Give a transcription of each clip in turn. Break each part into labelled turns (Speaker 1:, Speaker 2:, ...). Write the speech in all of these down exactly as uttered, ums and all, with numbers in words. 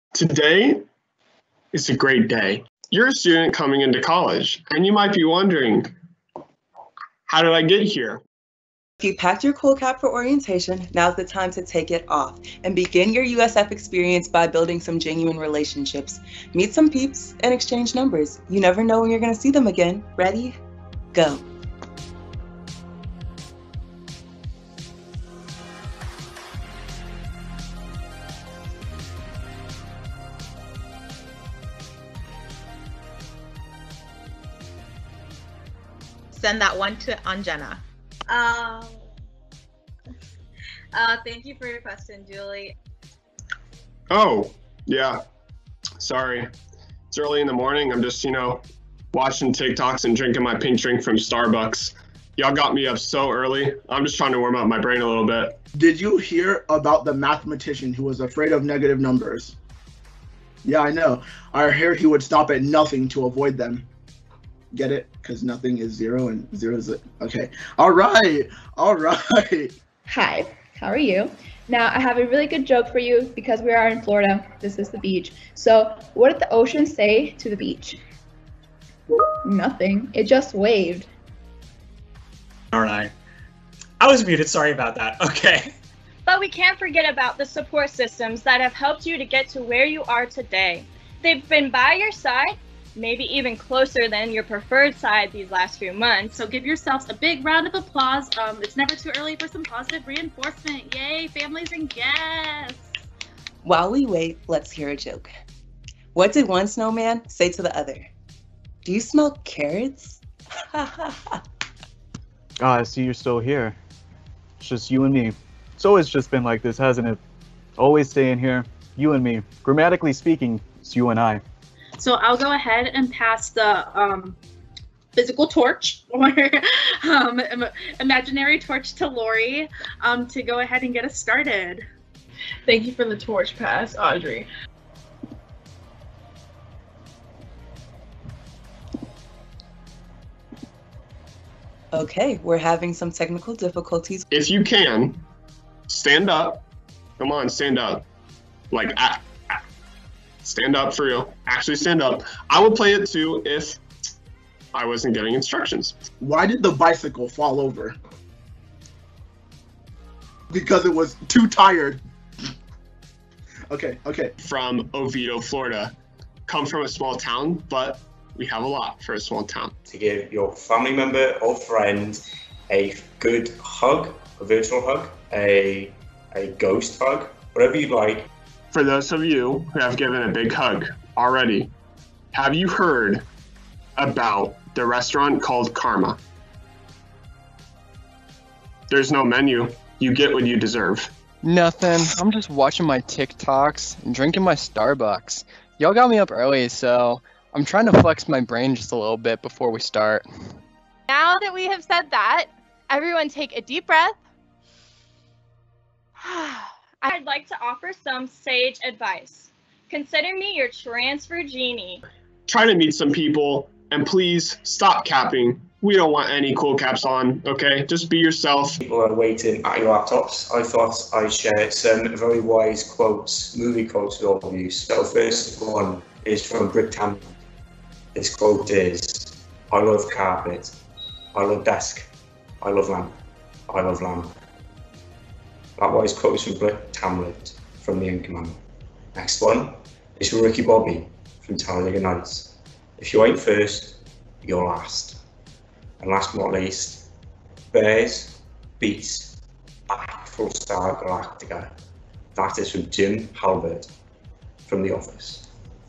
Speaker 1: Today is a great day. You're a student coming into college, and you might be wondering, how did I get here?
Speaker 2: If you packed your cool cap for orientation, now's the time to take it off and begin your U S F experience by building some genuine relationships. Meet some peeps and exchange numbers. You never know when you're going to see them again. Ready? Go.
Speaker 3: Send that one to Anjana.
Speaker 4: Um, uh, thank you for your question, Julie.
Speaker 1: Oh, yeah. Sorry. It's early in the morning. I'm just, you know, watching TikToks and drinking my pink drink from Starbucks. Y'all got me up so early. I'm just trying to warm up my brain a little bit.
Speaker 5: Did you hear about the mathematician who was afraid of negative numbers? Yeah, I know. I heard he would stop at nothing to avoid them. Get it? Because nothing is zero and zero is it. Okay. All right. All right.
Speaker 6: Hi. How are you? Now, I have a really good joke for you because we are in Florida. This is the beach. So, what did the ocean say to the beach? Nothing. It just waved.
Speaker 7: All right. I was muted. Sorry about that. Okay.
Speaker 8: But we can't forget about the support systems that have helped you to get to where you are today. They've been by your side, maybe even closer than your preferred side these last few months.
Speaker 9: So give yourselves a big round of applause. Um, it's never too early for some positive reinforcement. Yay, families and guests.
Speaker 2: While we wait, let's hear a joke. What did one snowman say to the other? Do you smell carrots?
Speaker 10: Ah, I see you're still here. It's just you and me. It's always just been like this, hasn't it? Always staying here, you and me. Grammatically speaking, it's you and I.
Speaker 9: So I'll go ahead and pass the um, physical torch or um, im imaginary torch to Lori um, to go ahead and get us started.
Speaker 11: Thank you for the torch pass, Audrey.
Speaker 2: Okay, we're having some technical difficulties.
Speaker 1: If you can, stand up. Come on, stand up. Like, ah. Stand up for real. Actually stand up. I would play it too if I wasn't getting instructions.
Speaker 5: Why did the bicycle fall over? Because it was too tired. Okay, okay.
Speaker 1: From Oviedo, Florida. Come from a small town, but we have a lot for a small town.
Speaker 12: To give your family member or friend a good hug, a virtual hug, a, a ghost hug, whatever you like.
Speaker 1: For those of you who have given a big hug already, have you heard about the restaurant called Karma? There's no menu. You get what you deserve.
Speaker 13: Nothing. I'm just watching my TikToks and drinking my Starbucks. Y'all got me up early, so I'm trying to flex my brain just a little bit before we start.
Speaker 8: Now that we have said that, everyone take a deep breath. I'd like to offer some sage advice. Consider me your transfer genie.
Speaker 1: Try to meet some people, and please stop capping. We don't want any cool caps on, okay? Just be yourself.
Speaker 12: People are waiting at your laptops. I thought I'd share some very wise quotes, movie quotes with all of you. So first one is from Brick Tamland. This quote is, I love carpet, I love desk, I love lamp, I love lamp. That wise quote is from Brick Tamland from The Anchorman. Next one is from Ricky Bobby from Talladega Nights. If you ain't first, you're last. And last but not least, Bears beats Battlestar Galactica. That is from Jim Halbert from The Office.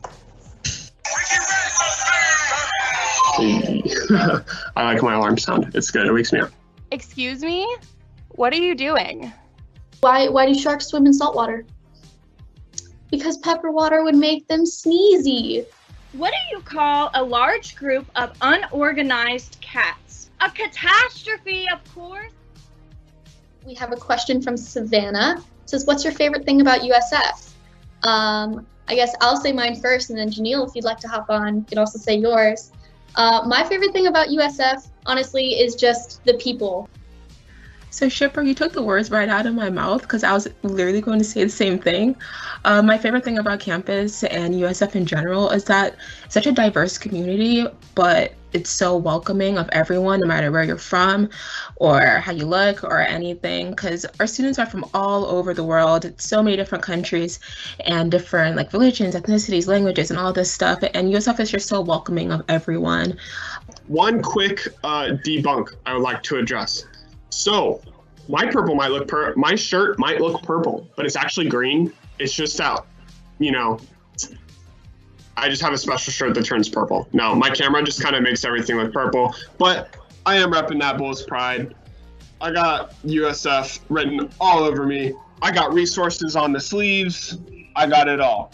Speaker 1: I like my alarm sound. It's good. It wakes me up.
Speaker 8: Excuse me? What are you doing?
Speaker 14: Why, why do sharks swim in salt water? Because pepper water would make them sneezy.
Speaker 8: What do you call a large group of unorganized cats? A catastrophe, of course.
Speaker 14: We have a question from Savannah. It says, what's your favorite thing about U S F? Um, I guess I'll say mine first, and then Janelle, if you'd like to hop on, you can also say yours. Uh, my favorite thing about U S F, honestly, is just the people.
Speaker 11: So Shipper, you took the words right out of my mouth because I was literally going to say the same thing. Uh, my favorite thing about campus and U S F in general is that it's such a diverse community, but it's so welcoming of everyone, no matter where you're from or how you look or anything, because our students are from all over the world, so many different countries and different like religions, ethnicities, languages, and all this stuff. And U S F is just so welcoming of everyone.
Speaker 1: One quick uh, debunk I would like to address. So my purple might look pur my shirt might look purple, but it's actually green. It's just out, you know, I just have a special shirt that turns purple. No, my camera just kind of makes everything look purple, but I am repping that Bulls pride. I got U S F written all over me. I got resources on the sleeves. I got it all.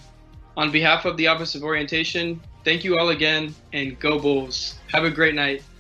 Speaker 15: On behalf of the Office of Orientation, thank you all again, and go Bulls. Have a great night.